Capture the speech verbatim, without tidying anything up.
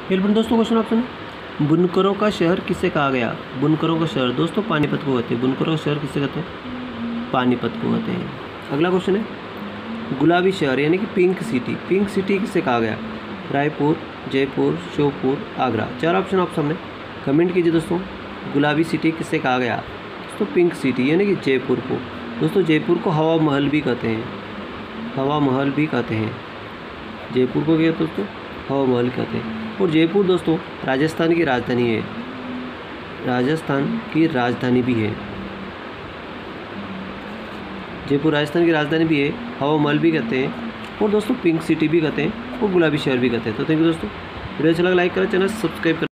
फिर दोस्तों question option है, बुनकरों का शहर किसे कहा गया? बुनकरों का शहर दोस्तों पानीपत को कहते हैं। बुनकरों का शहर किसे कहते हैं? पानीपत को कहते हैं। अगला क्वेश्चन है, गुलाबी शहर यानी कि पिंक सिटी, पिंक सिटी किसे कहा गया? रायपुर, जयपुर, श्योपुर, आगरा। चार ऑप्शन आप सामने कमेंट कीजिए दोस्तों। गुलाबी सिटी किसे कहा गया? दोस्तों पिंक सिटी यानी कि जयपुर को। दोस्तों जयपुर को हवा महल भी कहते हैं, हवा महल भी कहते हैं। जयपुर को क्या दोस्तों? हवा महल कहते हैं। और जयपुर दोस्तों राजस्थान की राजधानी है, राजस्थान की राजधानी भी है। जयपुर राजस्थान की राजधानी भी है, हवा महल भी कहते हैं, और दोस्तों पिंक सिटी भी कहते हैं, और गुलाबी शहर भी कहते हैं। तो थैंक यू दोस्तों, वीडियो अच्छा लगा लाइक करें, चैनल सब्सक्राइब करें।